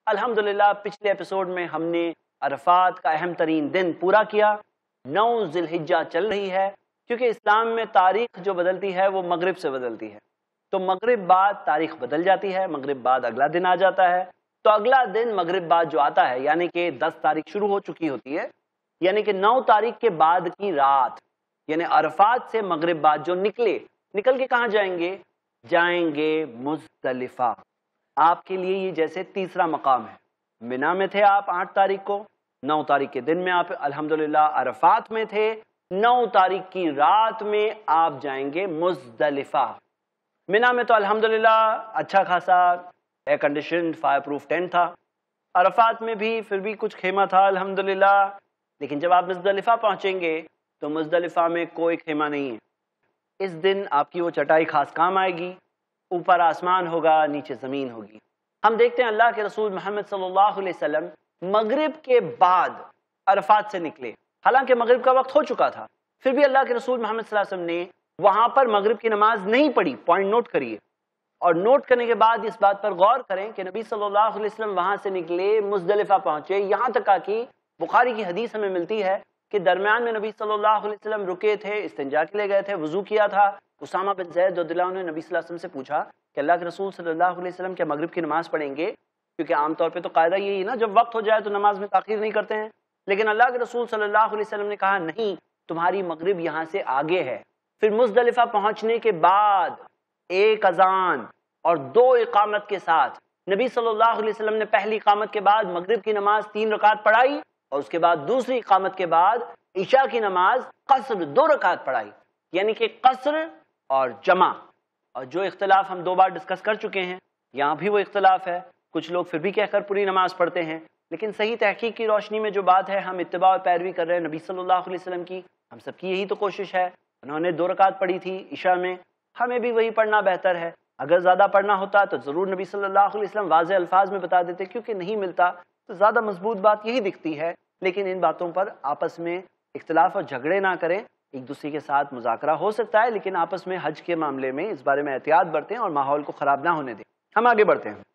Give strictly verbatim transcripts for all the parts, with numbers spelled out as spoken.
الحمدللہ پچھلے ایپیسوڈ میں ہم نے عرفات کا اہم ترین دن پورا کیا. نو ذی الحجہ چل رہی ہے، کیونکہ اسلام میں تاریخ جو بدلتی ہے وہ مغرب سے بدلتی ہے. تو مغرب بعد تاریخ بدل جاتی ہے، مغرب بعد اگلا دن آ جاتا ہے. تو اگلا دن مغرب بعد جو آتا ہے یعنی کہ دس تاریخ شروع ہو چکی ہوتی ہے، یعنی کہ نو تاریخ کے بعد کی رات، یعنی عرفات سے مغرب بعد جو نکلے، نکل کے کہاں جائیں گے؟ جائیں گے مزدلفہ. آپ کے لیے یہ جیسے تیسرا مقام ہے. منا میں تھے آپ آٹھ تاریخ کو، نو تاریخ کے دن میں آپ الحمدللہ عرفات میں تھے، نو تاریخ کی رات میں آپ جائیں گے مزدلفہ. منا میں تو الحمدللہ اچھا خاصا air condition fire proof tent تھا، عرفات میں بھی پھر بھی کچھ خیمہ تھا الحمدللہ. لیکن جب آپ مزدلفہ پہنچیں گے تو مزدلفہ میں کوئی خیمہ نہیں ہے. اس دن آپ کی وہ چٹائی خاص کام آئے گی. اوپر آسمان ہوگا، نیچے زمین ہوگی. ہم دیکھتے ہیں اللہ کے رسول محمد صلی اللہ علیہ وسلم مغرب کے بعد عرفات سے نکلے، حالانکہ مغرب کا وقت ہو چکا تھا، پھر بھی اللہ کے رسول محمد صلی اللہ علیہ وسلم نے وہاں پر مغرب کی نماز نہیں پڑھی. پوائنٹ نوٹ کریے، اور نوٹ کرنے کے بعد اس بات پر غور کریں کہ نبی صلی اللہ علیہ وسلم وہاں سے نکلے، مزدلفہ پہنچے، یہاں تک کہ بخاری کی حدیث ہمیں ملتی ہے کہ درمیان میں نبی صلی اللہ علیہ وسلم رکے تھے، استنجا کے لیے گئے تھے، وضو کیا تھا. اسامہ بن زید رضی اللہ عنہ نے نبی صلی اللہ علیہ وسلم سے پوچھا کہ اللہ کے رسول صلی اللہ علیہ وسلم کیا مغرب کی نماز پڑھیں گے؟ کیونکہ عام طور پہ تو قاعدہ یہی ہے نا، جب وقت ہو جائے تو نماز میں تاخیر نہیں کرتے ہیں. لیکن اللہ کے رسول صلی اللہ علیہ وسلم نے کہا نہیں، تمہاری مغرب یہاں سے آگے ہے. پھر مزدلفہ پہنچنے کے بعد ایک اذان اور دو اقامت کے ساتھ نبی صلی اللہ علیہ وسلم نے پہلی اقامت کے بعد مغرب کی نماز تین رکعت پڑھائی، اور اس کے بعد دوسری اقامت کے بعد عشاء کی نماز قصر دو رکعت پڑھائی. یعنی کہ قصر اور جمع. اور جو اختلاف ہم دو بار ڈسکس کر چکے ہیں، یہاں بھی وہ اختلاف ہے. کچھ لوگ پھر بھی کہہ کر پوری نماز پڑھتے ہیں، لیکن صحیح تحقیق کی روشنی میں جو بات ہے، ہم اتباع اور پیروی کر رہے ہیں نبی صلی اللہ علیہ وسلم کی. ہم سب کی یہی تو کوشش ہے. انہوں نے دو رکعت پڑھی تھی عشاء میں، ہمیں بھی وہی پڑھنا بہتر ہے. اگر زیادہ پڑھنا ہوتا تو ضرور نبی صلی اللہ علیہ وسلم واضح الفاظ میں بتا دیتے، کیونکہ نہیں ملتا تو زیادہ مضبوط بات یہی دکھتی ہے. لیکن ان باتوں پر آپس میں اختلاف اور جھگڑے نہ کریں، ایک دوسرے کے ساتھ مذاکرہ ہو سکتا ہے، لیکن آپس میں حج کے معاملے میں اس بارے میں احتیاط برتیں اور ماحول کو خراب نہ ہونے دیں. ہم آگے بڑھتے ہیں.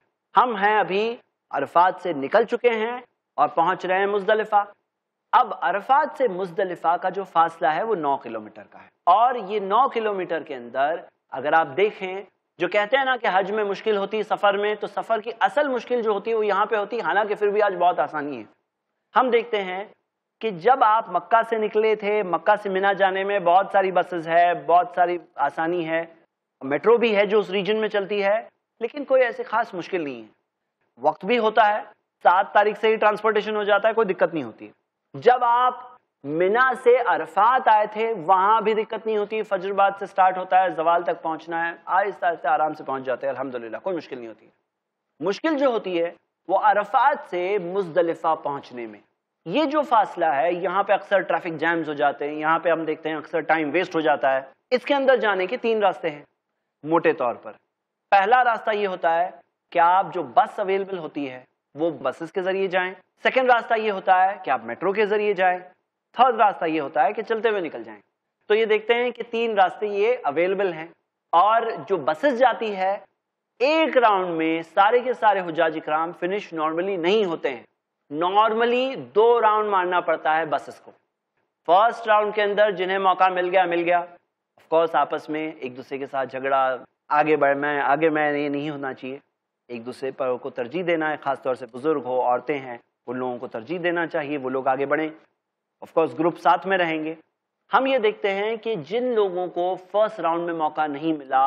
ہم ہیں ابھی عرفات سے نکل چکے ہیں اور پہنچ رہے ہیں مزدلفہ. اب عرفات سے مزدلفہ کا جو فاصلہ ہے وہ نو کلومیٹر کا ہے، اور یہ نو کلومیٹر کے اندر اگر آپ دیکھیں، جو کہتے ہیں نا کہ حج میں مشکل ہوتی ہے سفر میں، تو سفر کی اصل مشکل جو ہوتی ہے وہ یہاں پہ ہوتی ہے، حالانکہ پھر بھی آج بہت آسانی ہے. ہم دیکھتے ہیں کہ جب آپ مکہ سے نکلے تھے، مکہ سے منا جانے میں بہت ساری بسز ہے، بہت ساری آسانی ہے، میٹرو بھی ہے جو اس ریجن میں چلتی ہے، لیکن کوئی ایسی خاص مشکل نہیں ہے. وقت بھی ہوتا ہے، سات تاریخ سے ہی ٹرانسپورٹیشن ہو جاتا ہے، کوئی دقت نہیں ہوتی. جب آپ منا سے عرفات آئے تھے وہاں بھی دقت نہیں ہوتی، فجر بعد سے سٹارٹ ہوتا ہے، زوال تک پہنچنا ہے، آہستہ آہستہ آرام سے پہنچ جاتے ہیں الحمدللہ، کوئی مشکل نہیں ہوتی. مشکل جو ہوتی ہے وہ عرفات سے مزدلفہ پہنچنے میں. یہ جو فاصلہ ہے، یہاں پہ اکثر ٹریفک جیمز ہو جاتے ہیں، یہاں پہ ہم دیکھتے ہیں اکثر ٹائم ویسٹ ہو جاتا ہے. اس کے اندر جانے کے تین راستے ہیں موٹے طور پر. پہلا راستہ یہ ہوتا ہے کہ آپ جو بس اویلیبل ہوتی ہے وہ بسز کے ذریعے جائیں. سیکنڈ راستہ یہ ہوتا ہے کہ آپ میٹرو کے ذریعے جائیں. تھرڈ راستہ یہ ہوتا ہے کہ چلتے ہوئے نکل جائیں. تو یہ دیکھتے ہیں کہ تین راستے یہ اویلیبل ہیں. اور جو بسز جاتی ہے ایک راؤنڈ میں سارے کے سارے حجاج اکرام فنش نارملی نہیں ہوتے ہیں. نارملی دو راؤنڈ مارنا پڑتا ہے بسز کو. فرسٹ راؤنڈ کے اندر جنہیں موقع مل گیا مل گیا آف کورس آپس میں ایک دوسرے کے ساتھ جھگڑا، آگے بڑھ میں آگے میں یہ نہیں ہونا چاہیے. ایک دوسرے پر کو ترجیح دینا ہے، خاص طور سے بزرگ ہو، عورتیں ہیں، ان لوگوں کو ترجیح دینا چاہیے، وہ لوگ آگے بڑھیں. آف کورس گروپ ساتھ میں رہیں گے. ہم یہ دیکھتے ہیں کہ جن لوگوں کو فرسٹ راؤنڈ میں موقع نہیں ملا،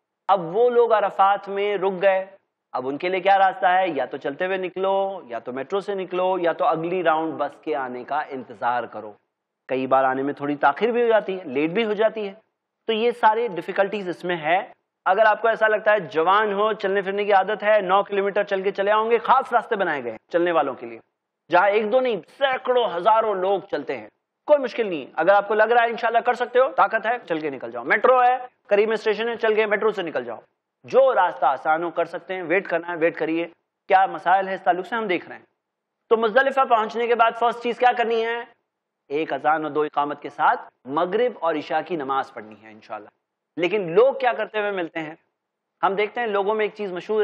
اب وہ لوگ عرفات میں رک گئے. اب ان کے لیے کیا راستہ ہے؟ یا تو چلتے ہوئے نکلو، یا تو میٹرو سے نکلو، یا تو اگلی راؤنڈ بس کے آنے کا انتظار کرو. کئی بار آنے میں تھوڑی تاخیر بھی ہو جاتی ہے، لیٹ بھی ہو جاتی ہے. تو یہ سارے ڈیفیکلٹیز اس میں ہے. اگر آپ کو ایسا لگتا ہے جوان ہو، چلنے پھرنے کی عادت ہے، نو کلومیٹر چل کے چلے آؤں گے، خاص راستے بنائے گئے ہیں چلنے والوں کے لیے، جہاں ایک دو نہیں سینکڑوں ہزاروں لوگ چلتے ہیں. کوئی مشکل نہیں. اگر آپ کو لگ رہا ہے انشاءاللہ کر سکتے ہو، طاقت ہے، چل کے نکل جاؤ. میٹرو ہے، قریب میں اسٹیشن ہے، چل کے میٹرو سے نکل جاؤ. جو راستہ آسان ہو کر سکتے ہیں. ویٹ کرنا ہے ویٹ کریے. کیا مسائل ہے اس تعلق سے ہم دیکھ رہے ہیں. تو مزدلفہ پہنچنے کے بعد فرسٹ چیز کیا کرنی ہے؟ ایک اذان اور دو اقامت کے ساتھ مغرب اور عشاء کی نماز پڑھنی ہے انشاءاللہ. لیکن لوگ کیا کرتے ہوئے ملتے ہیں؟ ہم دیکھتے ہیں لوگوں میں ایک چیز مشہور ہے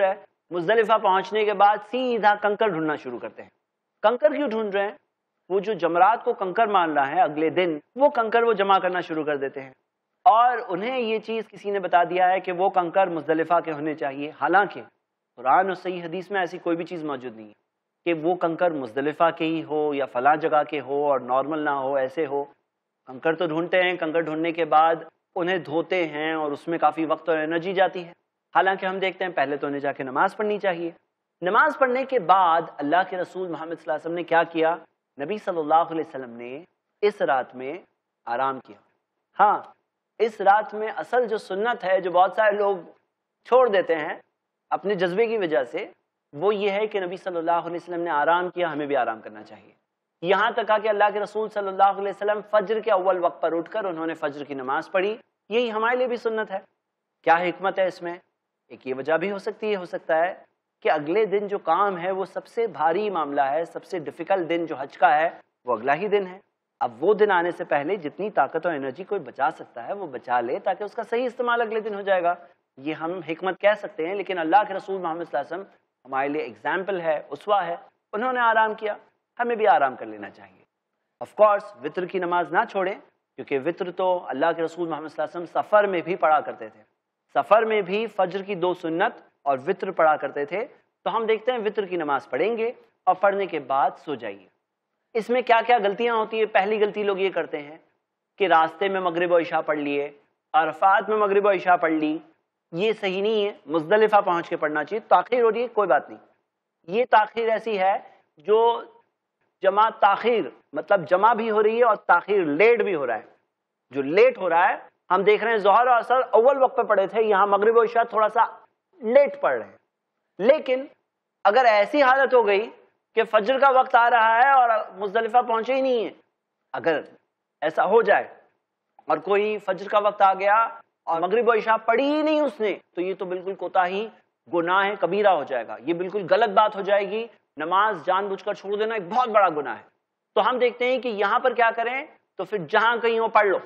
مزدلفہ پہنچنے کے بعد سیدھا کنکر ڈھونڈنا شروع کرتے ہیں. کنکر کیوں ڈھونڈ رہے ہیں؟ وہ جو جمرات کو کنکر مان رہا ہے اگلے دن، وہ کنکر وہ جمع کرنا شروع کر دیتے ہیں. اور انہیں یہ چیز کسی نے بتا دیا ہے کہ وہ کنکر مزدلفہ کے ہونے چاہیے، حالانکہ قرآن اور صحیح حدیث میں ایسی کوئی بھی چیز موجود نہیں ہے کہ وہ کنکر مزدلفہ کے ہی ہو یا فلاں جگہ کے ہو اور نارمل نہ ہو، ایسے ہو. کنکر تو ڈھونڈتے ہیں، کنکر ڈھونڈنے کے بعد انہیں دھوتے ہیں اور اس میں کافی وقت اور انرجی جاتی ہے. حالانکہ ہم دیکھتے ہیں پہلے تو انہیں جا کے نماز پڑھنی چاہیے. نماز پڑھنے کے بعد اللہ کے رسول محمد صلی اللہ علیہ وسلم نے کیا کیا؟ نبی صلی اللہ علیہ وسلم نے اس رات میں آرام کیا. ہاں، اس رات میں اصل جو سنت ہے جو بہت سارے لوگ چھوڑ دیتے ہیں اپنے جذبے کی وجہ سے، وہ یہ ہے کہ نبی صلی اللہ علیہ وسلم نے آرام کیا، ہمیں بھی آرام کرنا چاہیے. یہاں تک کہ اللہ کے رسول صلی اللہ علیہ وسلم فجر کے اول وقت پر اٹھ کر انہوں نے فجر کی نماز پڑھی. یہی ہمارے لیے بھی سنت ہے. کیا حکمت ہے اس میں؟ ایک یہ وجہ بھی ہو سکتی ہے ہو سکتا ہے کہ اگلے دن جو کام ہے وہ سب سے بھاری معاملہ ہے، سب سے ڈیفیکلٹ دن جو حج کا ہے وہ اگلا ہی دن ہے. اب وہ دن آنے سے پہلے جتنی طاقت اور انرجی کوئی بچا سکتا ہے وہ بچا لے تاکہ اس کا صحیح استعمال اگلے دن ہو جائے گا. یہ ہم حکمت کہہ سکتے ہیں، لیکن اللہ کے رسول محمد صلی اللہ علیہ وسلم ہمارے لیے اگزامپل ہے، اسوہ ہے. انہوں نے آرام کیا، ہمیں بھی آرام کر لینا چاہیے. آف کورس وطر کی نماز نہ چھوڑیں، کیونکہ وطر تو اللہ کے رسول محمد صلی اللہ علیہ وسلم سفر میں بھی پڑھا کرتے تھے. سفر میں بھی فجر کی دو سنت اور وطر پڑھا کرتے تھے. تو ہم دیکھتے ہیں وطر کی نماز پڑھیں گے اور پڑھنے کے بعد سو جائیے. اس میں کیا کیا غلطیاں ہوتی ہیں؟ پہلی غلطی لوگ یہ کرتے ہیں کہ راستے میں مغرب و عشاء پڑھ لیے، عرفات میں مغرب و عشاء پڑھ لی. یہ صحیح نہیں ہے، مزدلفہ پہنچ کے پڑھنا چاہیے. تاخیر ہو رہی ہے کوئی بات نہیں، یہ تاخیر ایسی ہے جو جمع تاخیر مطلب جمع بھی ہو رہی ہے اور تاخیر لیٹ بھی ہو رہا ہے. جو لیٹ ہو رہا ہے، ہم دیکھ رہے ہیں ظہر اور عصر اول وقت پہ پڑھے تھے، یہاں مغرب و عشاء تھوڑا سا لیٹ پڑھ رہے ہیں. لیکن اگر ایسی حالت ہو گئی کہ فجر کا وقت آ رہا ہے اور مزدلفہ پہنچے ہی نہیں ہے، اگر ایسا ہو جائے اور کوئی فجر کا وقت آ گیا اور مغرب و عشاء پڑھی ہی نہیں اس نے، تو یہ تو بالکل کوتاہی گناہ کبیرہ ہو جائے گا. یہ بالکل غلط بات ہو جائے گی. نماز جان بوجھ کر چھوڑ دینا ایک بہت بڑا گناہ ہے. تو ہم دیکھتے ہیں کہ یہاں پر کیا کریں، تو پھر جہاں کہیں ہو پڑھ لو.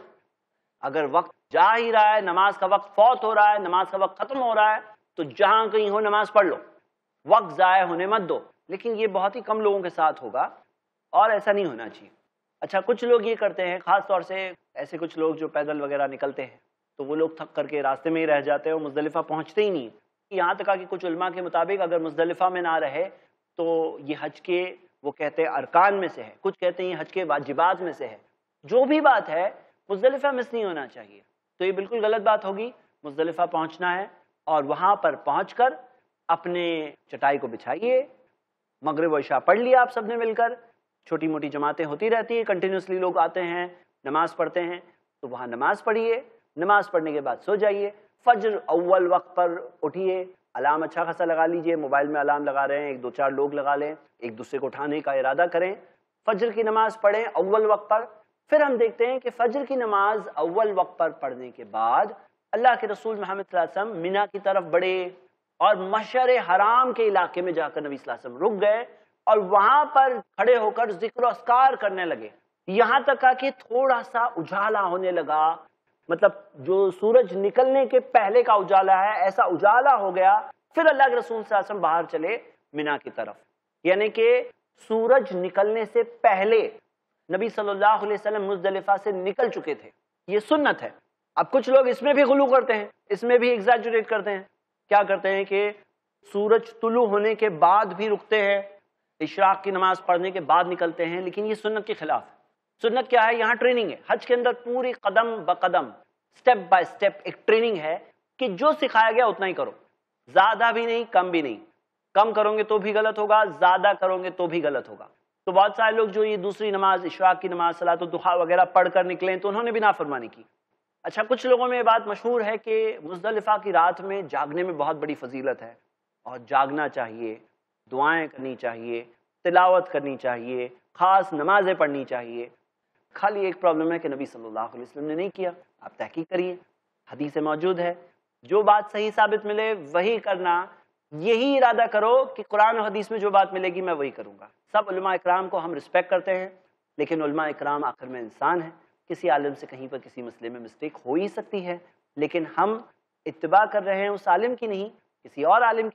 اگر وقت جا ہی رہا ہے، نماز کا وقت فوت ہو رہا ہے، نماز کا وقت ختم ہو رہا ہے، تو جہاں کہیں ہو نماز پڑھ لو، وقت ضائع ہونے مت دو. لیکن یہ بہت ہی کم لوگوں کے ساتھ ہوگا اور ایسا نہیں ہونا چاہیے. اچھا، کچھ لوگ یہ کرتے ہیں، خاص طور سے ایسے کچھ لوگ جو پیدل وغیرہ نکلتے ہیں، تو وہ لوگ تھک کر کے راستے میں ہی رہ جاتے ہیں اور مزدلفہ پہنچتے ہی نہیں. یہاں تک کہ کچھ علماء کے مطابق اگر مزدلفہ میں نہ رہے تو یہ حج کے وہ کہتے ہیں ارکان میں سے ہے، کچھ کہتے ہیں یہ حج کے واجبات میں سے ہے. جو بھی بات ہے مزدلفہ مس نہیں ہونا چاہیے. تو یہ بالکل غلط بات ہوگی. مزدلفہ پہنچنا ہے اور وہاں پر پہنچ کر اپنے چٹائی کو بچھائیے، مغرب و عشاء پڑھ لیا آپ سب نے مل کر. چھوٹی موٹی جماعتیں ہوتی رہتی ہیں، کنٹینیوسلی لوگ آتے ہیں نماز پڑھتے ہیں، تو وہاں نماز پڑھیے. نماز پڑھنے کے بعد سو جائیے. فجر اول وقت پر اٹھیے، الارم اچھا خاصا لگا لیجئے. موبائل میں الارم لگا رہے ہیں، ایک دو چار لوگ لگا لیں، ایک دوسرے کو اٹھانے کا ارادہ کریں. فجر کی نماز پڑھیں اول وقت پر. پھر ہم دیکھتے ہیں کہ فجر کی نماز اول وقت پر پڑھنے کے بعد اللہ کے رسول محمد صلی اللہ علیہ وسلم مینا کی طرف بڑھے اور مشعر حرام کے علاقے میں جا کر نبی صلی اللہ علیہ وسلم رک گئے اور وہاں پر کھڑے ہو کر ذکر و اذکار کرنے لگے. یہاں تک کہ تھوڑا سا اجالا ہونے لگا، مطلب جو سورج نکلنے کے پہلے کا اجالا ہے ایسا اجالا ہو گیا. پھر اللہ کے رسول صلی اللہ علیہ وسلم باہر چلے مینا کی طرف، یعنی کہ سورج نکلنے سے پہلے نبی صلی اللہ علیہ وسلم مزدلفہ سے نکل چکے تھے. یہ سنت ہے. اب کچھ لوگ اس میں بھی غلو کرتے ہیں، اس میں بھی ایگزیجریٹ کرتے ہیں. کیا کرتے ہیں کہ سورج طلوع ہونے کے بعد بھی رکتے ہیں، اشراق کی نماز پڑھنے کے بعد نکلتے ہیں، لیکن یہ سنت کے خلاف ہے. سنت کیا ہے؟ یہاں ٹریننگ ہے. حج کے اندر پوری قدم بقدم سٹیپ بائی سٹیپ ایک ٹریننگ ہے کہ جو سکھایا گیا اتنا ہی کرو، زیادہ بھی نہیں کم بھی نہیں. کم کرو گے تو بھی غلط ہوگا، زیادہ کرو گے تو بھی غلط ہوگا. تو بہت سارے لوگ جو یہ دوسری نماز اشراق کی نماز صلاۃ الضحیٰ وغیرہ پڑھ کر نکلیں تو انہوں نے بھی نافرمانی کی. اچھا، کچھ لوگوں میں یہ بات مشہور ہے کہ مزدلفہ کی رات میں جاگنے میں بہت بڑی فضیلت ہے اور جاگنا چاہیے، دعائیں کرنی چاہیے، تلاوت کرنی چاہیے، خاص نمازیں پڑھنی چاہیے. خالی ایک پرابلم ہے کہ نبی صلی اللہ علیہ وسلم نے نہیں کیا. آپ تحقیق کریے، حدیث موجود ہے. جو بات صحیح ثابت ملے وہی کرنا. یہی ارادہ کرو کہ قرآن و حدیث میں جو بات ملے گی میں وہی کروں گا. سب علماء اکرام کو ہم رسپیکٹ کرتے ہیں، لیکن علماء اکرام آخر میں انسان ہیں. کسی عالم سے کہیں پر کسی مسئلے میں مسٹیک ہو ہی سکتی ہے، لیکن ہم اتباع کر رہے ہیں اس عالم کی نہیں، کسی اور عالم کی نہیں،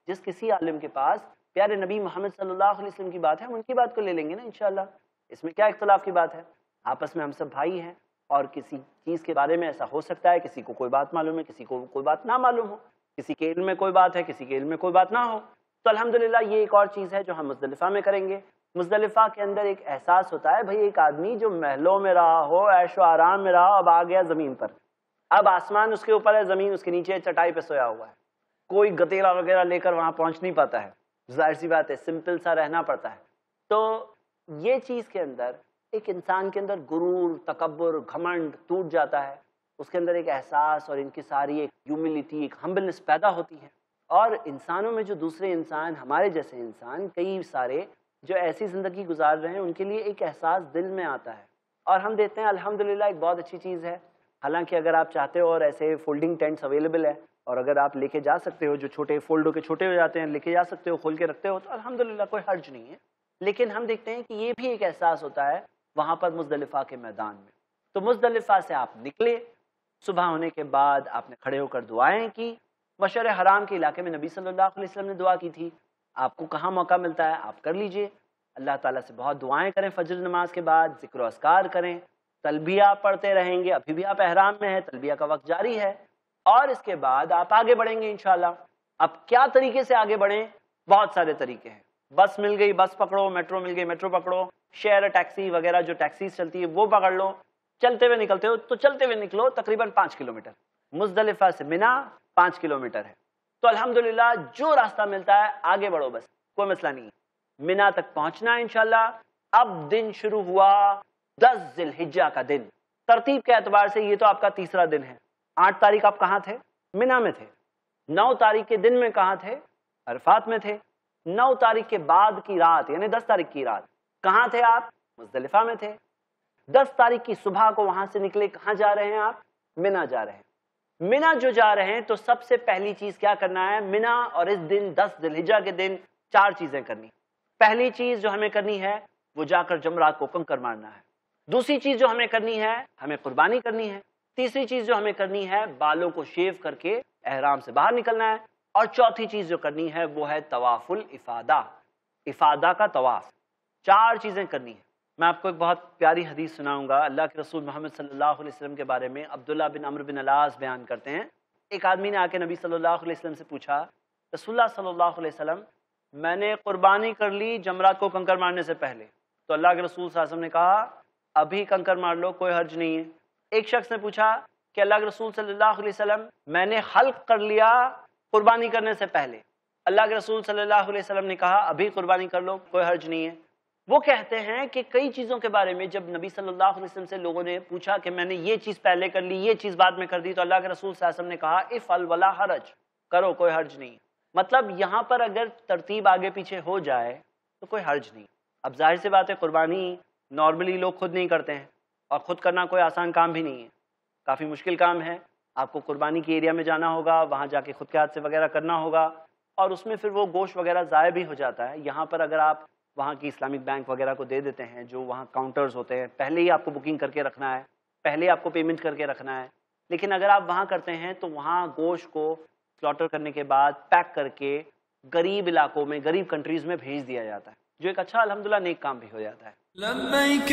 جس کسی عالم کے پاس پیارے نبی محمد صلی اللہ علیہ وسلم کی بات ہے ہم ان کی بات کو لے لیں گے نا انشاءاللہ. اس میں کیا اختلاف کی بات ہے؟ آپس میں ہم سب بھائی ہیں اور کسی چیز کے بارے میں ایسا ہو سکتا ہے کسی کو کوئی بات معلوم ہے کسی کو کوئی بات نہ معلوم ہو, کسی کے علم میں کوئی بات ہے کسی کے علم میں کوئی بات نہ ہو. تو الحمدللہ یہ ایک اور چیز ہے جو ہم مزدلفہ میں کریں گے. مزدلفہ کے اندر ایک احساس ہوتا ہے بھئی ایک آدمی جو محلوں میں رہا ہو عیش و آرام میں رہا اب آ گیا زمین پر, اب آسمان اس کے اوپر ہے زمین اس کے نیچے چٹائی پہ سویا ہوا ہے, کوئی گتیلا وغیرہ لے کر وہاں پہنچ نہیں پاتا ہے, ظاہر سی بات ہے سمپل سا رہنا پڑتا ہے. تو یہ چیز کے اندر ایک انسان کے اندر غرور تکبر گھمنڈ ٹوٹ جاتا ہے, اس کے اندر ایک احساس اور انکساری ایک ہیوملٹی ایک ہمبلنس پیدا ہوتی ہے. اور انسانوں میں جو دوسرے انسان ہمارے جیسے انسان کئی سارے جو ایسی زندگی گزار رہے ہیں ان کے لیے ایک احساس دل میں آتا ہے اور ہم دیکھتے ہیں الحمدللہ ایک بہت اچھی چیز ہے. حالانکہ اگر آپ چاہتے ہو اور ایسے فولڈنگ ٹینٹس اویلیبل ہے اور اگر آپ لے کے جا سکتے ہو جو چھوٹے فولڈ ہو کے چھوٹے ہو جاتے ہیں لے کے جا سکتے ہو کھول کے رکھتے ہو تو الحمدللہ کوئی حرج نہیں ہے. لیکن ہم دیکھتے ہیں کہ یہ بھی ایک احساس ہوتا ہے وہاں پر مزدلفہ کے میدان میں. تو مزدلفہ سے آپ نکلے, صبح ہونے کے بعد آپ نے کھڑے ہو کر دعائیں کی. مشعر حرام کے علاقے میں نبی صلی اللہ علیہ وسلم نے دعا کی تھی, آپ کو کہاں موقع ملتا ہے آپ کر لیجئے. اللہ تعالیٰ سے بہت دعائیں کریں فجر نماز کے بعد, ذکر و اذکار کریں, تلبیہ پڑھتے رہیں گے. ابھی بھی آپ احرام میں ہیں, تلبیہ کا وقت جاری ہے اور اس کے بعد آپ آگے بڑھیں گے انشاءاللہ. اب کیا طریقے سے آگے بڑھیں؟ بہت سارے طریقے ہیں. بس مل گئی بس پکڑو, میٹرو مل گئی میٹرو پکڑو, شیئر ٹیکسی وغیرہ جو ٹیکسیز چلتی ہے وہ پکڑ لو. چلتے ہوئے نکلتے ہو تو چلتے ہوئے نکلو, تقریباً پانچ کلومیٹر مزدلفہ سے منا پانچ کلومیٹر ہے. تو الحمدللہ جو راستہ ملتا ہے آگے بڑھو, بس کوئی مسئلہ نہیں ہے. منا تک پہنچنا ہے انشاءاللہ. اب دن شروع ہوا دس ذی الحجہ کا دن. ترتیب کے اعتبار سے یہ تو آپ کا تیسرا دن ہے. آٹھ تاریخ آپ کہاں تھے؟ منا میں تھے. نو تاریخ کے دن میں کہاں تھے؟ عرفات میں تھے. نو تاریخ کے بعد کی رات یعنی دس تاریخ کی رات کہاں تھے آپ؟ مزدلفہ میں تھے. دس تاریخ کی صبح کو وہاں سے نکلے, کہاں جا رہے ہیں آپ؟ منا جا رہے ہیں. منا جو جا رہے ہیں تو سب سے پہلی چیز کیا کرنا ہے؟ منا اور اس دن دس ذی الحجہ کے دن چار چیزیں کرنی. پہلی چیز جو ہمیں کرنی ہے وہ جا کر جمرات کو کنکر مارنا ہے. دوسری چیز جو ہمیں کرنی ہے ہمیں قربانی کرنی ہے. تیسری چیز جو ہمیں کرنی ہے بالوں کو شیو کر کے احرام سے باہر نکلنا ہے. اور چوتھی چیز جو کرنی ہے وہ ہے طواف الافادہ, افادہ کا طواف. چار چیزیں کرنی ہیں. میں آپ کو ایک بہت پیاری حدیث سناؤں گا. اللہ کے رسول محمد صلی اللہ علیہ وسلم کے بارے میں عبداللہ بن عمرو بن العاص بیان کرتے ہیں. ایک آدمی نے آ کے نبی صلی اللہ علیہ وسلم سے پوچھا, رسول اللہ صلی اللہ علیہ وسلم میں نے قربانی کر لی جمرات کو کنکر مارنے سے پہلے, تو اللہ کے رسول صلی اللہ علیہ وسلم نے کہا ابھی کنکر مار لو, کوئی حرج نہیں ہے. ایک شخص نے پوچھا کہ اللہ کے رسول صلی اللہ علیہ وسلم میں نے حلق کر لیا قربانی کرنے سے پہلے, اللہ کے رسول صلی اللہ علیہ وسلم نے کہا ابھی قربانی کر لو, کوئی حرج نہیں ہے. وہ کہتے ہیں کہ کئی چیزوں کے بارے میں جب نبی صلی اللہ علیہ وسلم سے لوگوں نے پوچھا کہ میں نے یہ چیز پہلے کر لی یہ چیز بعد میں کر دی, تو اللہ کے رسول صلی اللہ علیہ وسلم نے کہا افعل ولا حرج, کرو کوئی حرج نہیں. مطلب یہاں پر اگر ترتیب آگے پیچھے ہو جائے تو کوئی حرج نہیں. اب ظاہر سی بات ہے قربانی نارملی لوگ خود نہیں کرتے ہیں اور خود کرنا کوئی آسان کام بھی نہیں ہے, کافی مشکل کام ہے. آپ کو قربانی کے ایریا میں جانا ہوگا, وہاں جا کے خود کے ہاتھ سے وغیرہ کرنا ہوگا اور اس میں پھر وہ گوشت وغیرہ ضائع بھی ہو جاتا ہے. یہاں پر اگر آپ وہاں کی اسلامک بینک وغیرہ کو دے دیتے ہیں جو وہاں کاؤنٹرز ہوتے ہیں, پہلے ہی آپ کو بکنگ کر کے رکھنا ہے, پہلے آپ کو پیمنٹ کر کے رکھنا ہے. لیکن اگر آپ وہاں کرتے ہیں تو وہاں گوشت کو سلاٹر کرنے کے بعد پیک کر کے غریب علاقوں میں غریب کنٹریز میں بھیج دیا جاتا ہے, جو ایک اچھا الحمدللہ نیک کام بھی ہو جاتا ہے. لبیک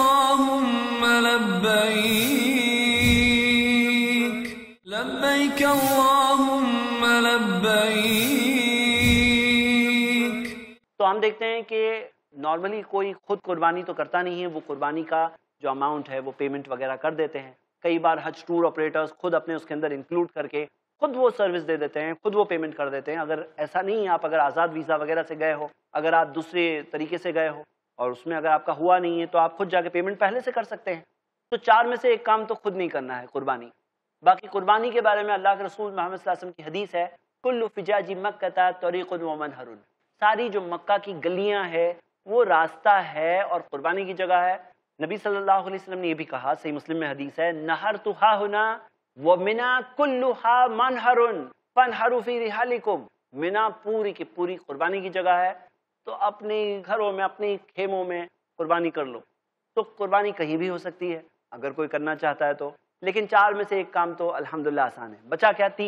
اللہم لبیک لبیک اللہم لبیک. تو ہم دیکھتے ہیں کہ نارملی کوئی خود قربانی تو کرتا نہیں ہے, وہ قربانی کا جو اماؤنٹ ہے وہ پیمنٹ وغیرہ کر دیتے ہیں. کئی بار حج ٹور آپریٹرز خود اپنے اس کے اندر انکلوڈ کر کے خود وہ سروس دے دیتے ہیں, خود وہ پیمنٹ کر دیتے ہیں. اگر ایسا نہیں, آپ اگر آزاد ویزا وغیرہ سے گئے ہو, اگر آپ دوسرے طریقے سے گئے ہو اور اس میں اگر آپ کا ہوا نہیں ہے تو آپ خود جا کے پیمنٹ پہلے سے کر سکتے ہیں. تو چار میں سے ایک کام تو خود نہیں کرنا ہے قربانی. باقی قربانی کے بارے میں اللہ کے رسول محمد صلی اللہ علیہ وسلم کی حدیث ہے, کل فجاج مکہ طریق و منحر, ساری جو مکہ کی گلیاں ہے وہ راستہ ہے اور قربانی کی جگہ ہے. نبی صلی اللہ علیہ وسلم نے یہ بھی کہا, صحیح مسلم میں حدیث ہے, نہرتھا ہنا ومنا کلھا منحر فانحروا فی رحالکم. منا پوری کی پوری قربانی کی جگہ ہے, تو اپنے گھروں میں اپنے خیموں میں قربانی کر لو. تو قربانی کہیں بھی ہو سکتی ہے اگر کوئی کرنا چاہتا ہے تو, لیکن چار میں سے ایک کام تو الحمدللہ آسان ہے. بچا کیا؟ تین.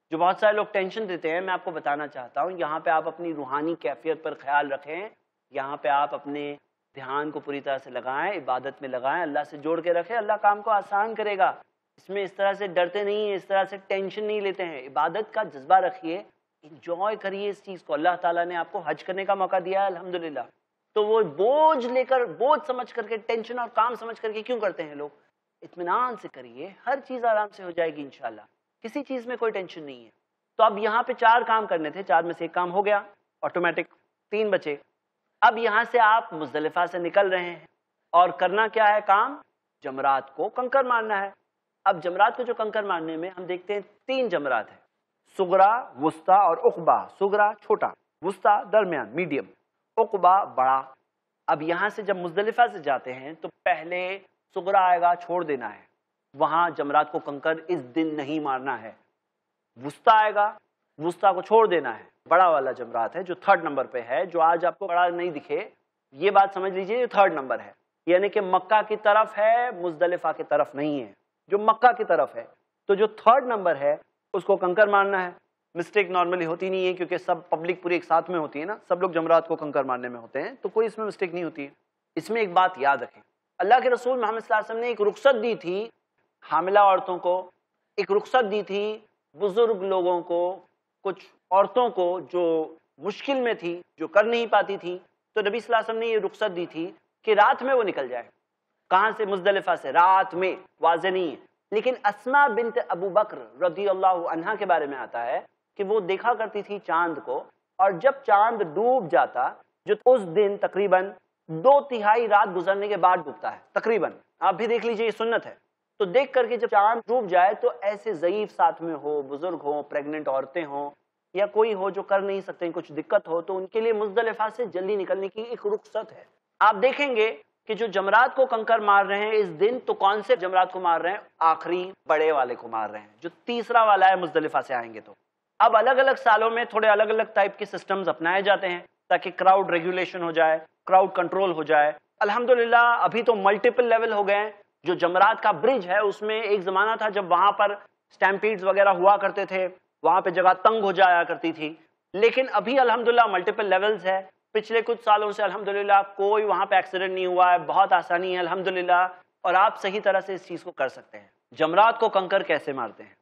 جو بہت سارے لوگ ٹینشن دیتے ہیں، میں آپ کو بتانا چاہتا ہوں یہاں پہ آپ اپنی روحانی کیفیت پر خیال رکھیں، یہاں پہ آپ اپنے دھیان کو پوری طرح سے لگائیں، عبادت میں لگائیں، اللہ سے جوڑ کے رکھیں، اللہ کام کو آسان کرے گا۔ اس میں اس طرح سے ڈرتے نہیں ہیں، اس طرح سے ٹینشن نہیں لیتے ہیں، عبادت کا جذبہ رکھیے، انجوائے کریے اس چیز کو۔ اللہ تعالیٰ نے آپ کو حج کرنے کا موقع دیا ہے الحمدللہ، تو وہ بوجھ لے کر، بوجھ سمجھ کر کے، ٹینشن اور کام سمجھ کر کے کیوں کرتے ہیں لوگ؟ اطمینان سے کریے، ہر چیز آرام سے ہو جائے گی انشاءاللہ، کسی چیز میں کوئی ٹینشن نہیں ہے۔ تو اب یہاں پہ چار کام کرنے تھے، چار میں سے ایک کام ہو گیا آٹومیٹک، تین بچے۔ اب یہاں سے آپ مزدلفہ سے نکل رہے ہیں اور کرنا کیا ہے کام؟ جمرات کو کنکر مارنا ہے۔ اب جمرات کو جو کنکر مارنے میں ہم دیکھتے ہیں تین جمرات ہیں، صغرا، وسطیٰ اور عقبہ۔ صغرا چھوٹا، وسطیٰ درمیان میڈیم، عقبہ بڑا۔ اب یہاں سے جب مزدلفہ سے جاتے ہیں تو پہلے صغرا آئے گا، چھوڑ دینا ہے، وہاں جمرات کو کنکر اس دن نہیں مارنا ہے۔ وسطیٰ آئے گا، وسطیٰ کو چھوڑ دینا ہے، بڑا والا جمرات ہے جو تھرڈ نمبر پہ ہے، جو آج آپ کو بڑا نہیں دکھے، یہ بات سمجھ لیجئے یہ تھرڈ نمبر ہے، یعنی کہ مکہ کی طرف ہے، مزدلفہ کی طرف نہیں ہے، جو مکہ کی طرف ہے۔ تو جو تھرڈ نمبر ہے اس کو کنکر مارنا ہے۔ مسٹیک نارملی ہوتی نہیں ہے کیونکہ سب پبلک پوری ایک ساتھ میں ہوتی ہے نا، سب لوگ جمرات کو کنکر مارنے میں ہوتے ہیں، تو کوئی اس میں مسٹیک نہیں ہوتی ہے۔ اس میں ایک بات یاد رکھیں، اللہ کے رسول محمد صلی اللہ علیہ وسلم نے ایک رخصت دی تھی حاملہ عورتوں کو، ایک رخصت دی تھی بزرگ لوگوں کو، کچھ عورتوں کو جو مشکل میں تھی، جو کر نہیں پاتی تھی، تو نبی صلی اللہ علیہ وسلم نے یہ رخصت دی تھی کہ رات میں وہ نکل جائے۔ کہاں سے؟ مزدلفہ سے، رات میں، واضح نہیں ہے۔ لیکن اسماء بنت ابو بکر رضی اللہ عنہا کے بارے میں آتا ہے کہ وہ دیکھا کرتی تھی چاند کو، اور جب چاند ڈوب جاتا، جو اس دن تقریباً دو تہائی رات گزرنے کے بعد ڈوبتا ہے تقریباً، آپ بھی دیکھ لیجئے یہ سنت ہے، تو دیکھ کر کے جب چاند ڈوب جائے تو ایسے ضعیف ساتھ میں ہو، بزرگ ہوں، پریگننٹ عورتیں ہوں، یا کوئی ہو جو کر نہیں سکتے، کچھ دقت ہو، تو ان کے لیے مزدلفہ سے جلدی نکلنے کی ایک رخصت ہے۔ آپ دیکھیں گے کہ جو جمرات کو کنکر مار رہے ہیں اس دن، تو کون سے جمرات کو مار رہے ہیں؟ آخری بڑے والے کو مار رہے ہیں، جو تیسرا والا ہے مزدلفہ سے آئیں گے تو۔ اب الگ الگ سالوں میں تھوڑے الگ الگ ٹائپ کے سسٹمز اپنائے جاتے ہیں تاکہ کراؤڈ ریگولیشن ہو جائے، کراؤڈ کنٹرول ہو جائے۔ الحمدللہ ابھی تو ملٹیپل لیول ہو گئے ہیں۔ جو جمرات کا برج ہے اس میں ایک زمانہ تھا جب وہاں پر سٹیمپیڈز وغیرہ ہوا کرتے تھے، وہاں پہ جگہ تنگ ہو جایا کرتی تھی، لیکن ابھی الحمدللہ ملٹیپل لیولز ہے۔ پچھلے کچھ سالوں سے الحمدللہ کوئی وہاں پہ ایکسیڈنٹ نہیں ہوا ہے، بہت آسانی ہے الحمدللہ، اور آپ صحیح طرح سے اس چیز کو کر سکتے ہیں۔ جمرات کو کنکر کیسے مارتے ہیں؟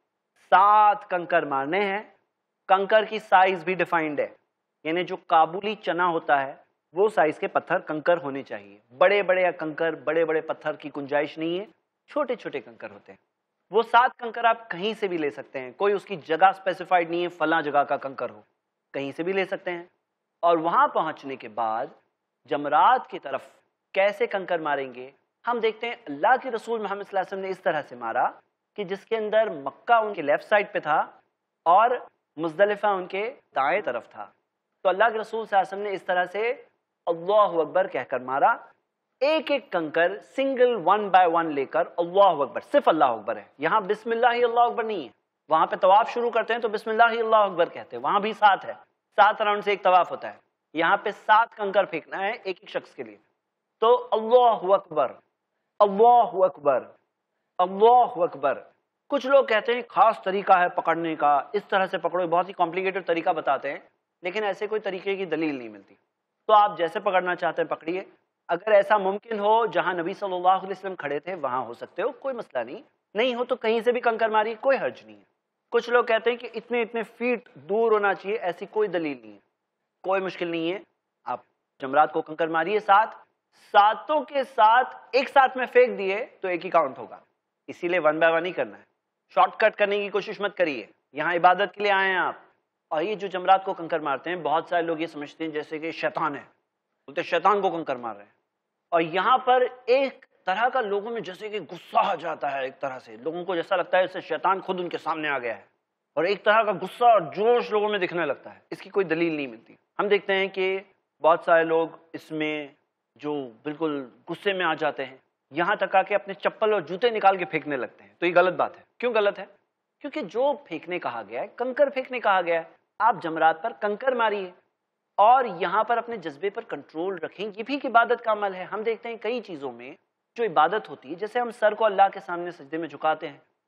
سات کنکر مارنے ہیں۔ کنکر کی سائز بھی ڈیفائنڈ ہے، یعنی جو کابلی چنا ہوتا ہے وہ سائز کے پتھر کنکر ہونے چاہیے۔ بڑے بڑے کنکر، بڑے بڑے پتھر کی گنجائش نہیں ہے، چھوٹے چھوٹے کنکر ہوتے ہیں۔ وہ سات کنکر آپ کہیں سے بھی لے سکتے ہیں، کوئی اس کی جگہ اسپیسیفائڈ نہیں ہے فلاں جگہ کا کنکر ہو، کہیں سے بھی لے سکتے ہیں۔ اور وہاں پہنچنے کے بعد جمرات کی طرف کیسے کنکر ماریں گے؟ ہم دیکھتے ہیں اللہ کے رسول محمد صلی اللہ علیہ وسلم نے اس طرح سے مارا کہ جس کے اندر مکہ ان کے لیفٹ سائڈ پہ تھا اور مزدلفہ ان کے دائیں طرف تھا، تو اللہ کے رسول صلی اللہ علیہ وسلم نے اس طرح سے اللہ اکبر کہہ کر مارا۔ ایک ایک کنکر سنگل ون بائی ون لے کر اللہ اکبر، صرف اللہ اکبر ہے، یہاں بسم اللہ ہی اللہ اکبر نہیں ہے۔ وہاں پہ طواف شروع کرتے ہیں تو بسم اللہ ہی اللہ اکبر کہتے ہیں، وہاں بھی سات ہے، سات راؤنڈ سے ایک طواف ہوتا ہے، یہاں پہ سات کنکر پھینکنا ہے ایک ایک شخص کے لیے۔ تو اللہ اکبر، اللہ اکبر، اللہ اکبر۔ کچھ لوگ کہتے ہیں خاص طریقہ ہے پکڑنے کا، اس طرح سے پکڑو، بہت ہی کمپلیکیٹڈ طریقہ بتاتے ہیں، لیکن ایسے کوئی طریقے کی دلیل نہیں ملتی۔ تو آپ جیسے پکڑنا چاہتے ہیں پکڑیے، اگر ایسا ممکن ہو جہاں نبی صلی اللہ علیہ وسلم کھڑے تھے وہاں ہو سکتے ہو، کوئی مسئلہ نہیں، نہیں ہو تو کہیں سے بھی کنکر ماری، کوئی حرج نہیں ہے۔ کچھ لوگ کہتے ہیں کہ اتنے اتنے فیٹ دور ہونا چاہیے، ایسی کوئی دلیل نہیں ہے، کوئی مشکل نہیں ہے، آپ جمرات کو کنکر ماریے ساتھ، ساتوں کے ساتھ ایک ساتھ میں پھینک دیے تو ایک ہی کاؤنٹ ہوگا، اسی لیے ون بائی ون ہی کرنا ہے، شارٹ کٹ کرنے کی کوشش مت کریے، یہاں عبادت کے لیے آئے ہیں آپ۔ اور یہ جو جمرات کو کنکر مارتے ہیں بہت سارے لوگ یہ سمجھتے ہیں جیسے کہ شیطان ہے، بولتے ہیں شیطان کو کنکر مار رہے ہیں، اور یہاں پر ایک طرح کا لوگوں میں جیسے کہ غصہ آ جاتا ہے، ایک طرح سے لوگوں کو جیسا لگتا ہے جیسے شیطان خود ان کے سامنے آ گیا ہے، اور ایک طرح کا غصہ اور جوش لوگوں میں دکھنے لگتا ہے، اس کی کوئی دلیل نہیں ملتی۔ ہم دیکھتے ہیں کہ بہت سارے لوگ اس میں جو بالکل غصے میں آ جاتے ہیں، یہاں تک آ کے اپنے چپل اور جوتے نکال کے پھینکنے لگتے ہیں، تو یہ غلط بات ہے۔ کیوں غلط ہے؟ کیونکہ جو پھینکنے کہا گیا ہے، کنکر پھینکنے کہا گیا ہے، آپ جمرات پر کنکر ماریے اور یہاں پر اپنے جذبے پر کنٹرول رکھیں، یہ بھی ایک عبادت کا عمل ہے۔ ہم دیکھتے ہیں کئی چیزوں میں جو عبادت ہوتی ہے، جیسے ہم سر کو اللہ کے سامنے سجدے میں جھکاتے ہیں،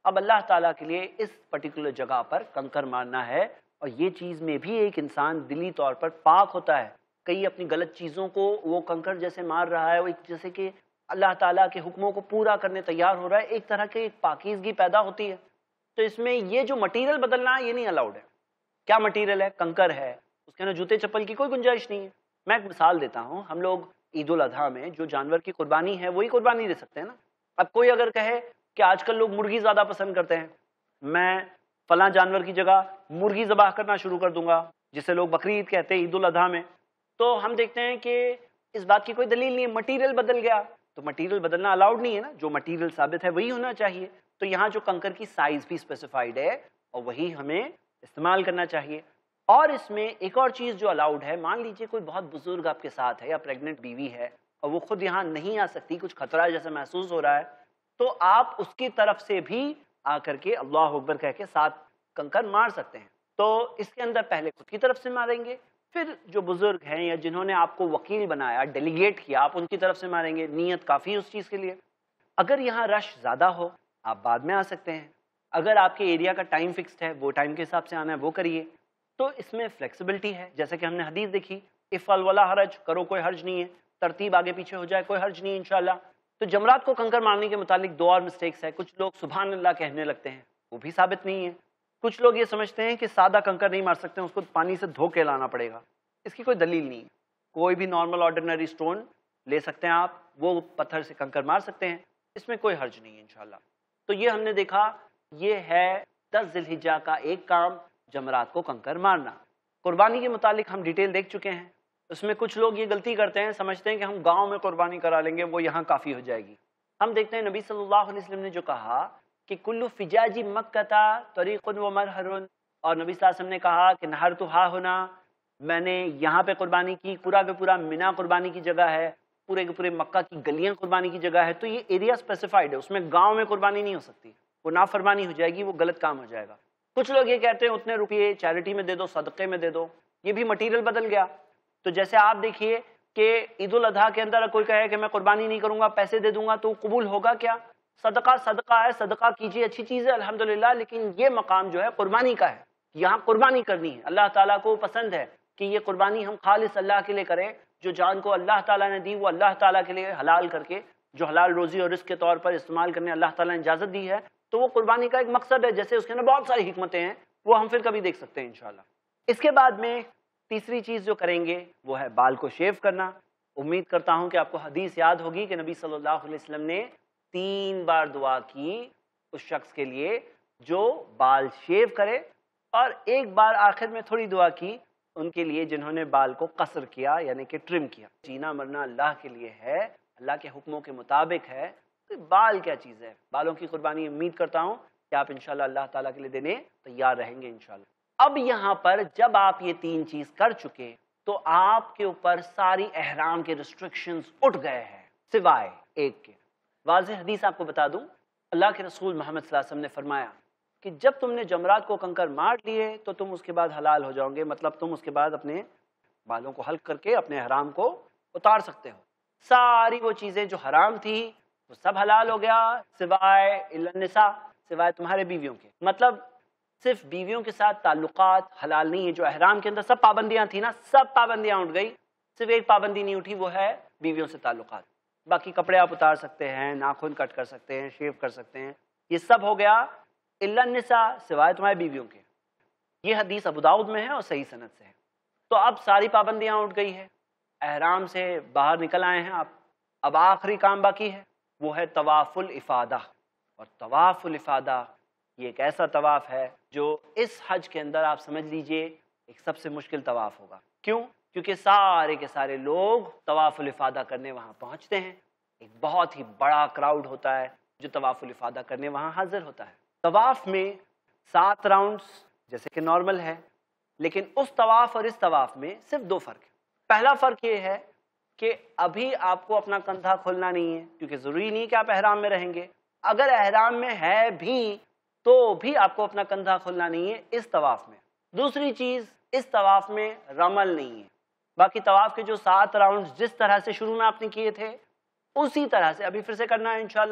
اب اللہ تعالیٰ کے لیے اس پرٹیکولر جگہ پر کنکر مارنا ہے، اور یہ چیز میں بھی ایک انسان دلی طور پر پاک ہوتا ہے. کئی اپنی غلط چیزوں کو وہ کنکر جیسے مار رہا ہے، وہ ایک جیسے کہ اللہ تعالیٰ کے حکموں کو پورا کرنے تیار ہو رہا ہے، ایک طرح کی ایک پاکیزگی پیدا ہوتی ہے. تو اس میں یہ جو مٹیریل بدلنا ہے یہ نہیں الاؤڈ ہے. کیا مٹیریل ہے؟ کنکر ہے، اس کے اندر جوتے چپل کی کوئی گنجائش نہیں ہے. میں ایک مثال دیتا ہوں، ہم لوگ عید الاضحیٰ میں جو جانور کی قربانی ہے وہی قربانی دے سکتے ہیں نا. اب کوئی اگر کہے کہ آج کل لوگ مرغی زیادہ پسند کرتے ہیں، میں فلاں جانور کی جگہ مرغی ذبح کرنا شروع کر دوں گا جسے لوگ بقرعید کہتے ہیں عید الاضحیٰ میں، تو ہم دیکھتے ہیں کہ اس بات کی کوئی دلیل نہیں ہے، مٹیریل بدل گیا. تو مٹیریل بدلنا الاؤڈ نہیں ہے نا، جو مٹیریل ثابت ہے وہی ہونا چاہیے. تو یہاں جو کنکر کی سائز بھی اسپیسیفائڈ ہے اور وہی ہمیں استعمال کرنا چاہیے. اور اس میں ایک اور چیز جو الاؤڈ ہے، مان لیجئے کوئی بہت بزرگ آپ کے ساتھ ہے یا پریگننٹ بیوی ہے اور وہ خود یہاں نہیں آ سکتی، کچھ خطرہ جیسا محسوس ہو رہا ہے، تو آپ اس کی طرف سے بھی آ کر کے اللہ اکبر کہہ کے ساتھ کنکر مار سکتے ہیں. تو اس کے اندر پہلے خود کی طرف سے ماریں گے، پھر جو بزرگ ہیں یا جنہوں نے آپ کو وکیل بنایا، ڈیلیگیٹ کیا، آپ ان کی طرف سے ماریں گے. نیت کافی اس چیز کے لیے. اگر یہاں رش زیادہ ہو آپ بعد میں آ سکتے ہیں. اگر آپ کے ایریا کا ٹائم فکسڈ ہے، وہ ٹائم کے حساب سے آنا ہے وہ کریے. تو اس میں فلیکسیبلٹی ہے، جیسے کہ ہم نے حدیث دیکھی، افعل ولا حرج، کرو کوئی حرج نہیں ہے، ترتیب آگے پیچھے ہو جائے کوئی حرج نہیں انشاءاللہ. تو جمرات کو کنکر مارنے کے متعلق دو اور مسٹیکس ہے. کچھ لوگ سبحان اللہ کہنے لگتے ہیں، وہ بھی ثابت نہیں ہے. کچھ لوگ یہ سمجھتے ہیں کہ سادہ کنکر نہیں مار سکتے، اس کو پانی سے دھو کے لانا پڑے گا. اس کی کوئی دلیل نہیں ہے. کوئی بھی نارمل آرڈینری سٹون لے سکتے ہیں آپ، وہ پتھر سے کنکر مار سکتے ہیں، اس میں کوئی حرج نہیں ہے انشاءاللہ. تو یہ ہم نے دیکھا، یہ ہے دس ذی الحجہ کا ایک کام، جمرات کو کنکر مارنا. قربانی کے متعلق ہم ڈیٹیل دیکھ چکے ہیں. اس میں کچھ لوگ یہ غلطی کرتے ہیں، سمجھتے ہیں کہ ہم گاؤں میں قربانی کرا لیں گے، وہ یہاں کافی ہو جائے گی. ہم دیکھتے ہیں نبی صلی اللہ علیہ وسلم نے جو کہا کہ کلو فجاجی مکہ طریق و مرحر، اور نبی صلی اللہ علیہ وسلم نے کہا کہ نہر تو ہا ہونا، میں نے یہاں پہ قربانی کی، پورا کا پورا مینا قربانی کی جگہ ہے، پورے کے پورے مکہ کی گلیاں قربانی کی جگہ ہے. تو یہ ایریا اسپیسیفائڈ ہے، اس میں گاؤں میں قربانی نہیں ہو سکتی، وہ نافرمانی ہو جائے گی، وہ غلط کام ہو جائے گا. کچھ لوگ یہ کہتے ہیں اتنے روپئے چیریٹی میں دے دو، صدقے میں دے دو. یہ بھی مٹیریل بدل گیا. تو جیسے آپ دیکھیے کہ عید الاضحیٰ کے اندر کوئی کہے کہ میں قربانی نہیں کروں گا، پیسے دے دوں گا، تو قبول ہوگا کیا؟ صدقہ صدقہ ہے، صدقہ کیجیے، اچھی چیز ہے الحمدللہ، لیکن یہ مقام جو ہے قربانی کا ہے. یہاں قربانی کرنی ہے. اللہ تعالیٰ کو پسند ہے کہ یہ قربانی ہم خالص اللہ کے لیے کریں. جو جان کو اللہ تعالیٰ نے دی وہ اللہ تعالیٰ کے لیے حلال کر کے، جو حلال روزی اور رزق کے طور پر استعمال کرنے اللہ تعالیٰ نے اجازت دی ہے، تو وہ قربانی کا ایک مقصد ہے. جیسے اس کے اندر بہت ساری حکمتیں ہیں، وہ ہم پھر کبھی دیکھ سکتے ہیں انشاءاللہ. اس کے بعد میں تیسری چیز جو کریں گے وہ ہے بال کو شیو کرنا. امید کرتا ہوں کہ آپ کو حدیث یاد ہوگی کہ نبی صلی اللہ علیہ وسلم نے تین بار دعا کی اس شخص کے لیے جو بال شیو کرے، اور ایک بار آخر میں تھوڑی دعا کی ان کے لیے جنہوں نے بال کو قصر کیا، یعنی کہ ٹرم کیا. جینا مرنا اللہ کے لیے ہے، اللہ کے حکموں کے مطابق ہے. تو بال کیا چیز ہے؟ بالوں کی قربانی امید کرتا ہوں کہ آپ انشاءاللہ اللہ تعالیٰ کے لیے دینے تیار رہیں گے انشاءاللہ. اب یہاں پر جب آپ یہ تین چیز کر چکے تو آپ کے اوپر ساری احرام کے ریسٹرکشنز اٹھ گئے ہیں سوائے ایک کے. واضح حدیث آپ کو بتا دوں، اللہ کے رسول محمد صلی اللہ علیہ وسلم نے فرمایا کہ جب تم نے جمرات کو کنکر مار لیے تو تم اس کے بعد حلال ہو جاؤ گے. مطلب تم اس کے بعد اپنے بالوں کو حلق کر کے اپنے احرام کو اتار سکتے ہو. ساری وہ چیزیں جو حرام تھی وہ سب حلال ہو گیا، سوائے الا النساء، سوائے تمہارے بیویوں کے. مطلب صرف بیویوں کے ساتھ تعلقات حلال نہیں ہے. جو احرام کے اندر سب پابندیاں تھیں نا، سب پابندیاں اٹھ گئی، صرف ایک پابندی نہیں اٹھی، وہ ہے بیویوں سے تعلقات. باقی کپڑے آپ اتار سکتے ہیں، ناخن کٹ کر سکتے ہیں، شیو کر سکتے ہیں، یہ سب ہو گیا الا النساء، سوائے تمہارے بیویوں کے. یہ حدیث ابو داؤد میں ہے اور صحیح سند سے ہے. تو اب ساری پابندیاں اٹھ گئی ہے، احرام سے باہر نکل آئے ہیں آپ. اب آخری کام باقی ہے، وہ ہے طواف الافادہ. اور طواف الافادہ یہ ایک ایسا طواف ہے جو اس حج کے اندر آپ سمجھ لیجئے ایک سب سے مشکل طواف ہوگا. کیوں؟ کیونکہ سارے کے سارے لوگ طواف الافادہ کرنے وہاں پہنچتے ہیں. ایک بہت ہی بڑا کراؤڈ ہوتا ہے جو طواف الافادہ کرنے وہاں حاضر ہوتا ہے. طواف میں سات راؤنڈز جیسے کہ نارمل ہے، لیکن اس طواف اور اس طواف میں صرف دو فرق ہے. پہلا فرق یہ ہے کہ ابھی آپ کو اپنا کندھا کھولنا نہیں ہے، کیونکہ ضروری نہیں کہ آپ احرام میں رہیں گے. اگر احرام میں ہے بھی تو بھی آپ کو اپنا کندھا کھولنا نہیں ہے اس طواف میں. دوسری چیز، اس طواف میں رمل نہیں ہے. باقی طواف کے جو سات راؤنڈز جس طرح سے شروع میں آپ نے کیے تھے اسی طرح سے ابھی پھر سے کرنا ہے انشاءاللہ.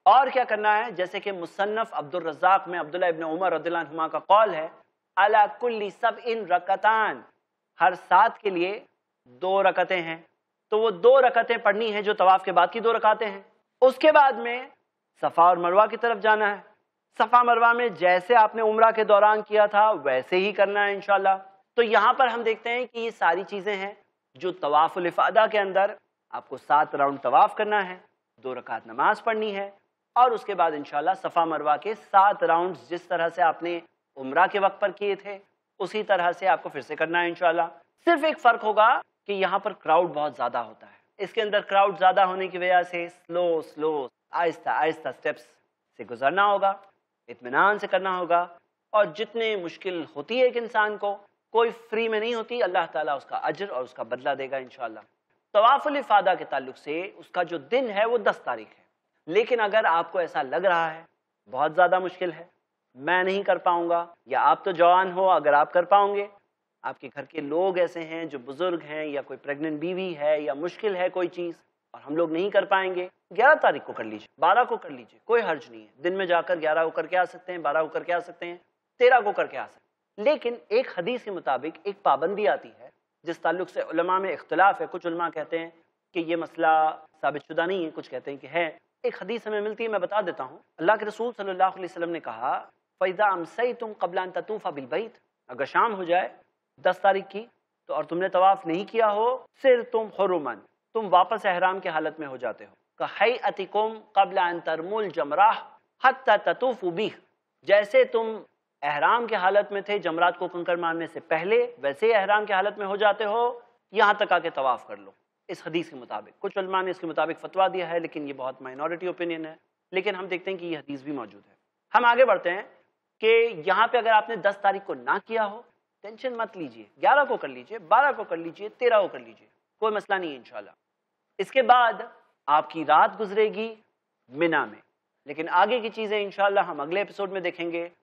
اور کیا کرنا ہے؟ جیسے کہ مصنف عبد الرزاق میں عبداللہ ابن عمر رضی اللہ عنہما کا قول ہے، علی کل سبع رکعتان، ہر سات کے لیے دو رکعتیں ہیں، تو وہ دو رکعتیں پڑھنی ہیں جو طواف کے بعد کی دو رکعتیں ہیں۔ اس کے بعد میں صفا اور مروہ کی طرف جانا ہے۔ صفا مروہ میں جیسے آپ نے عمرہ کے دوران کیا تھا ویسے ہی کرنا ہے انشاءاللہ۔ تو یہاں پر ہم دیکھتے ہیں کہ یہ ساری چیزیں ہیں جو طواف الافادہ کے اندر آپ کو سات راؤنڈ طواف کرنا ہے، دو رکعت نماز پڑھنی ہے، اور اس کے بعد انشاءاللہ صفا مروہ کے سات راؤنڈ جس طرح سے آپ نے عمرہ کے وقت پر کیے تھے اسی طرح سے آپ کو پھر سے کرنا ہے انشاءاللہ۔ صرف ایک فرق ہوگا کہ یہاں پر کراؤڈ بہت زیادہ ہوتا ہے، اس کے اندر کراؤڈ زیادہ ہونے کی وجہ سے سلو سلو آہستہ آہستہ سٹیپس سے گزرنا ہوگا، اطمینان سے کرنا ہوگا، اور جتنے مشکل ہوتی ہے ایک انسان کو، کوئی فری میں نہیں ہوتی، اللہ تعالیٰ اس کا اجر اور اس کا بدلہ دے گا انشاءاللہ۔ طواف الافادہ کے تعلق سے اس کا جو دن ہے وہ دس تاریخ ہے، لیکن اگر آپ کو ایسا لگ رہا ہے بہت زیادہ مشکل ہے، میں نہیں کر پاؤں گا، یا آپ تو جوان ہو اگر آپ کر پاؤں گے، آپ کے گھر کے لوگ ایسے ہیں جو بزرگ ہیں یا کوئی پریگننٹ بیوی ہے یا مشکل ہے کوئی چیز اور ہم لوگ نہیں کر پائیں گے، گیارہ تاریخ کو کر لیجیے، بارہ کو کر لیجیے، کوئی حرج نہیں ہے، دن میں جا کر گیارہ کو کر کے آ سکتے ہیں، بارہ کو کر کے آ سکتے ہیں، تیرہ کو کر کے آ سکتے ہیں۔ لیکن ایک حدیث کے مطابق ایک پابندی آتی ہے جس تعلق سے علماء میں اختلاف ہے، کچھ علماء کہتے ہیں کہ یہ مسئلہ ثابت شدہ نہیں ہے، کچھ کہتے ہیں کہ ہے۔ ایک حدیث ہمیں ملتی ہے، میں بتا دیتا ہوں۔ اللہ کے رسول صلی اللہ علیہ وسلم نے کہا، فَإِذَا أَمْسَيْتُمْ قَبْلَ أَن تَطُوفَ بِالْبَيْتِ، اگر شام ہو جائے دس تاریخ کی تو اور تم نے طواف نہیں کیا ہو، صر تم حرمن، تم واپس احرام کے حالت میں ہو جاتے ہو، کَحَیْئَتِکُمْ قَبْلَ أَن تَرْمُوا الْجَمْرَةَ حَتَّى تَطُوفُوا بِهِ، جیسے تم احرام کے حالت میں تھے جمرات کو کنکر مارنے سے پہلے، ویسے ہی احرام کے حالت میں ہو جاتے ہو، یہاں تک آ کے طواف کر لو۔ اس حدیث کے مطابق کچھ علماء نے اس کے مطابق فتویٰ دیا ہے، لیکن یہ بہت مائنورٹی اوپینین ہے، لیکن ہم دیکھتے ہیں کہ یہ حدیث بھی موجود ہے۔ ہم آگے بڑھتے ہیں کہ یہاں پہ اگر آپ نے دس تاریخ کو نہ کیا ہو، ٹینشن مت لیجئے، گیارہ کو کر لیجئے، بارہ کو کر لیجئے، تیرہ کو کر لیجئے، کوئی مسئلہ نہیں ہے انشاءاللہ۔ اس کے بعد آپ کی رات گزرے گی منا میں، لیکن آگے کی چیزیں انشاءاللہ ہم اگلے ایپیسوڈ میں دیکھیں گے۔